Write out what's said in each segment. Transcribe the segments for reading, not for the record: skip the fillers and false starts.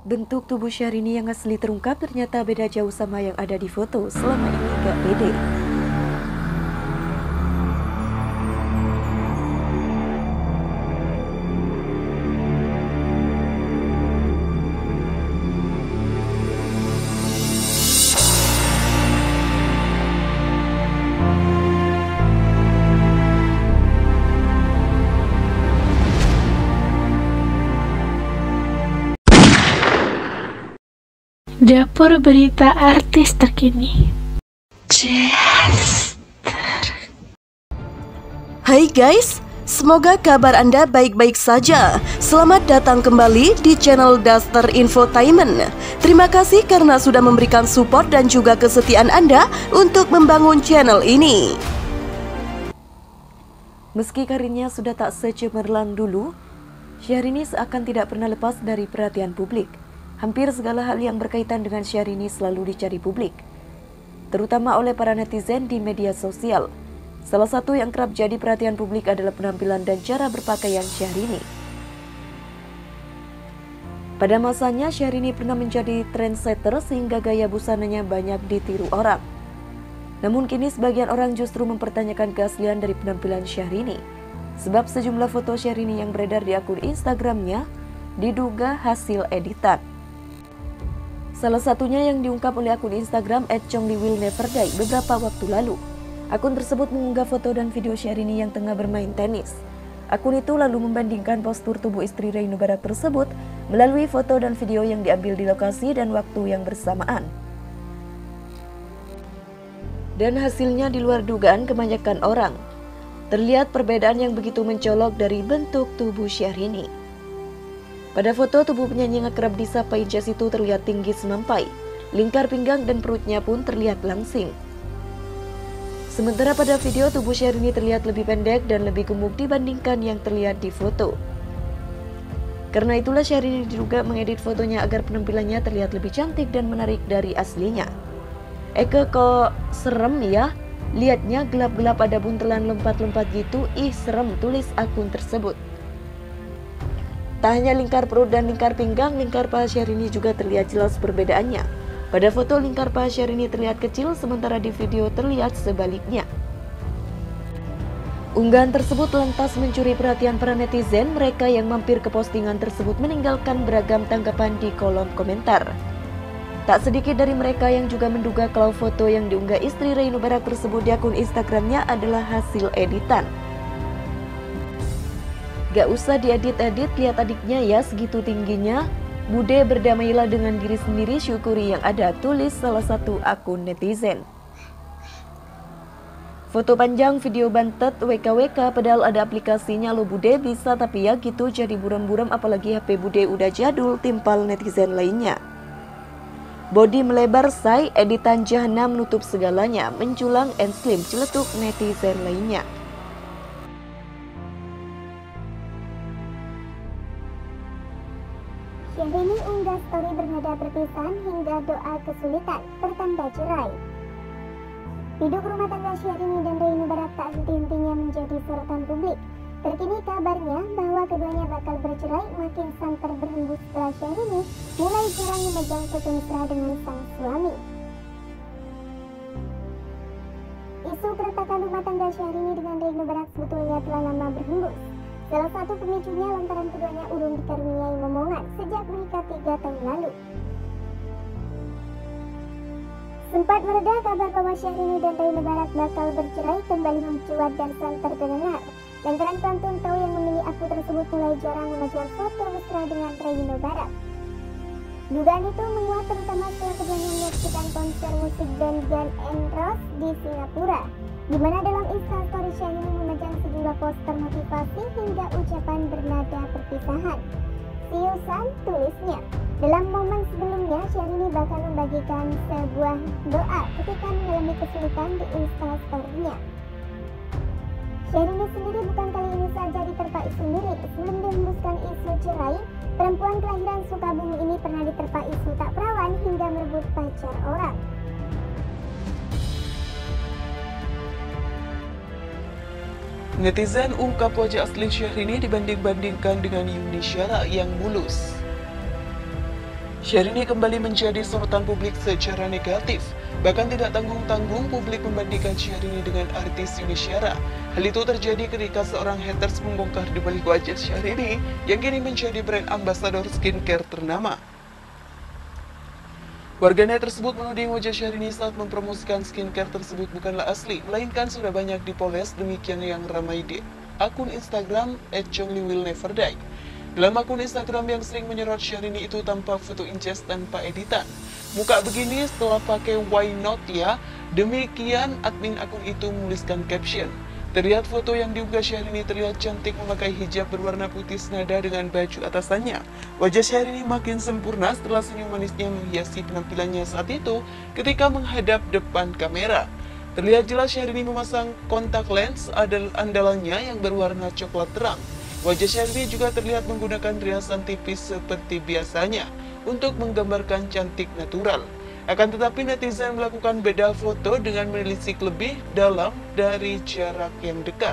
Bentuk tubuh Syahrini yang asli terungkap ternyata beda jauh sama yang ada di foto. Selama ini gak pede. Dapur berita artis terkini. Hai guys, semoga kabar Anda baik-baik saja. Selamat datang kembali di channel Duster Infotainment. Terima kasih karena sudah memberikan support dan juga kesetiaan Anda untuk membangun channel ini. Meski karirnya sudah tak secemerlang dulu, Syahrini seakan tidak pernah lepas dari perhatian publik. Hampir segala hal yang berkaitan dengan Syahrini selalu dicari publik, terutama oleh para netizen di media sosial. Salah satu yang kerap jadi perhatian publik adalah penampilan dan cara berpakaian Syahrini. Pada masanya, Syahrini pernah menjadi trendsetter sehingga gaya busananya banyak ditiru orang. Namun kini sebagian orang justru mempertanyakan keaslian dari penampilan Syahrini, sebab sejumlah foto Syahrini yang beredar di akun Instagramnya diduga hasil editan. Salah satunya yang diungkap oleh akun Instagram @chongliwillneverdie beberapa waktu lalu. Akun tersebut mengunggah foto dan video Syahrini yang tengah bermain tenis. Akun itu lalu membandingkan postur tubuh istri Reino Barak tersebut melalui foto dan video yang diambil di lokasi dan waktu yang bersamaan. Dan hasilnya di luar dugaan kebanyakan orang. Terlihat perbedaan yang begitu mencolok dari bentuk tubuh Syahrini. Pada foto, tubuh penyanyi yang kerap disapa Ijas itu terlihat tinggi semampai. Lingkar pinggang dan perutnya pun terlihat langsing. Sementara pada video, tubuh Syahrini terlihat lebih pendek dan lebih gemuk dibandingkan yang terlihat di foto. Karena itulah Syahrini diduga mengedit fotonya agar penampilannya terlihat lebih cantik dan menarik dari aslinya. Kok serem ya? Lihatnya gelap-gelap, ada buntelan lompat-lompat gitu. Ih serem, tulis akun tersebut. Tak hanya lingkar perut dan lingkar pinggang, lingkar paha Syahrini juga terlihat jelas perbedaannya. Pada foto, lingkar paha Syahrini terlihat kecil, sementara di video terlihat sebaliknya. Unggahan tersebut lantas mencuri perhatian para netizen. Mereka yang mampir ke postingan tersebut meninggalkan beragam tanggapan di kolom komentar. Tak sedikit dari mereka yang juga menduga kalau foto yang diunggah istri Reino Barak tersebut di akun Instagramnya adalah hasil editan. Gak usah diedit-edit, lihat adiknya ya, segitu tingginya. Bude, berdamailah dengan diri sendiri, syukuri yang ada, tulis salah satu akun netizen. Foto panjang, video bantet, WKWK, padahal ada aplikasinya lo Bude, bisa tapi ya gitu jadi buram-buram, apalagi HP Bude udah jadul, timpal netizen lainnya. Body melebar say, editan jahanam menutup segalanya, menculang and slim, celetuk netizen lainnya. Syahrini unggah story bernada perpisahan hingga doa kesulitan, pertanda cerai. Hidup rumah tangga Syahrini dan Reino Barak tak henti-hentinya menjadi sorotan publik. Terkini kabarnya bahwa keduanya bakal bercerai makin santer berhembus setelah Syahrini mulai jarang memegang foto mesra dengan sang suami. Isu keretakan rumah tangga Syahrini dengan Reino Barak sebetulnya telah lama berhembus. Salah satu pemicunya lantaran keduanya urung dikaruniai momongan sejak menikah 3 tahun lalu. Sempat mereda kabar bahwa Syahrini dan Reino Barak bakal bercerai kembali mencuat dan santer terdengar. Lantaran pantun tahu yang memilih akun tersebut mulai jarang memegang foto mesra dengan Reino Barak. Dugaan itu menguat terutama setelah keduanya menyaksikan konser musik band Guns N' Roses di Singapura, di mana dalam Instastory Syahrini memegang sejumlah poster motivasi hingga ucapan bernada perpisahan. See you son, tulisnya. Dalam momen sebelumnya, Syahrini bahkan membagikan sebuah doa ketika mengalami kesulitan di Instastory-nya. Syahrini sendiri bukan kali ini saja diterpa isu mirip. Sebelum dihembuskan isu cerai, perempuan kelahiran Sukabumi ini pernah diterpa isu tak perawan hingga merebut pacar orang. Netizen ungkap wajah asli Syahrini dibanding-bandingkan dengan Yuni Syara yang mulus. Syahrini kembali menjadi sorotan publik secara negatif. Bahkan tidak tanggung-tanggung publik membandingkan Syahrini dengan artis Yuni Syara. Hal itu terjadi ketika seorang haters membongkar di balik wajah Syahrini yang kini menjadi brand ambasador skincare ternama. Warganet tersebut menuding wajah Syahrini saat mempromosikan skincare tersebut bukanlah asli, melainkan sudah banyak dipoles, demikian yang ramai di akun Instagram @chongliwillneverdie. Dalam akun Instagram yang sering menyorot Syahrini itu tampak foto incest tanpa editan. Muka begini setelah pakai why not ya? Demikian admin akun itu menuliskan caption. Terlihat foto yang diunggah Syahrini terlihat cantik memakai hijab berwarna putih senada dengan baju atasannya. Wajah Syahrini makin sempurna setelah senyum manisnya menghiasi penampilannya saat itu ketika menghadap depan kamera. Terlihat jelas Syahrini memasang kontak lens andalannya yang berwarna coklat terang. Wajah Syahrini juga terlihat menggunakan riasan tipis seperti biasanya untuk menggambarkan cantik natural. Akan tetapi netizen melakukan beda foto dengan menelisik lebih dalam dari jarak yang dekat.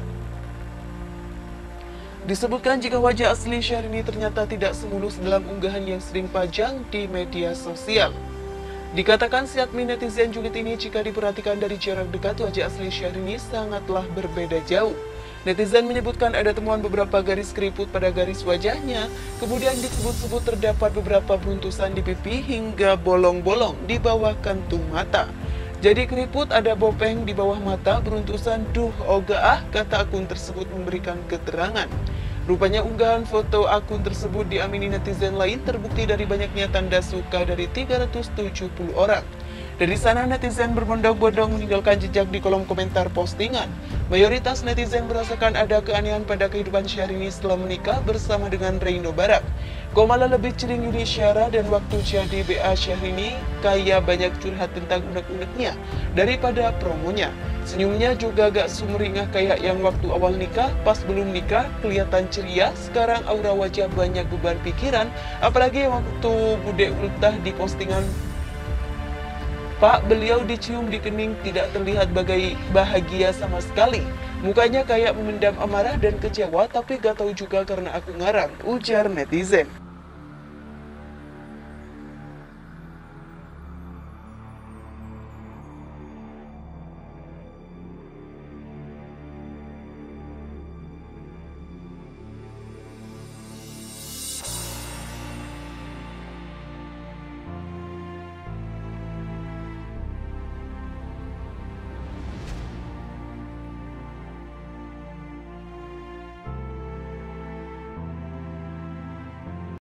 Disebutkan jika wajah asli Syahrini ternyata tidak semulus dalam unggahan yang sering pajang di media sosial. Dikatakan si admin netizen julid ini jika diperhatikan dari jarak dekat wajah asli Syahrini sangatlah berbeda jauh. Netizen menyebutkan ada temuan beberapa garis keriput pada garis wajahnya, kemudian disebut-sebut terdapat beberapa beruntusan di pipi hingga bolong-bolong di bawah kantung mata. Jadi keriput ada bopeng di bawah mata, beruntusan duh oga kata akun tersebut memberikan keterangan. Rupanya unggahan foto akun tersebut diamini netizen lain terbukti dari banyaknya tanda suka dari 370 orang. Dari sana netizen berbondong-bondong meninggalkan jejak di kolom komentar postingan. Mayoritas netizen merasakan ada keanehan pada kehidupan Syahrini setelah menikah bersama dengan Reino Barak. Kok malah lebih cering Yuni Syara dan waktu jadi BA Syahrini kayak banyak curhat tentang unek-uneknya daripada promonya. Senyumnya juga agak sumringah kayak yang waktu awal nikah, pas belum nikah kelihatan ceria, sekarang aura wajah banyak beban pikiran, apalagi waktu Bude Ultah di postingan Pak, beliau dicium di kening tidak terlihat bahagia sama sekali. Mukanya kayak memendam amarah dan kecewa, tapi gak tahu juga karena aku ngarang, ujar netizen.